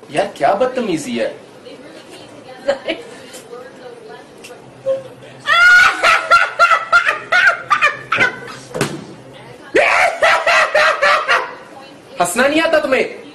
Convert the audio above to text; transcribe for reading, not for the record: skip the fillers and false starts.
यार क्या बदतमीजी है। हंसना नहीं आता तुम्हें?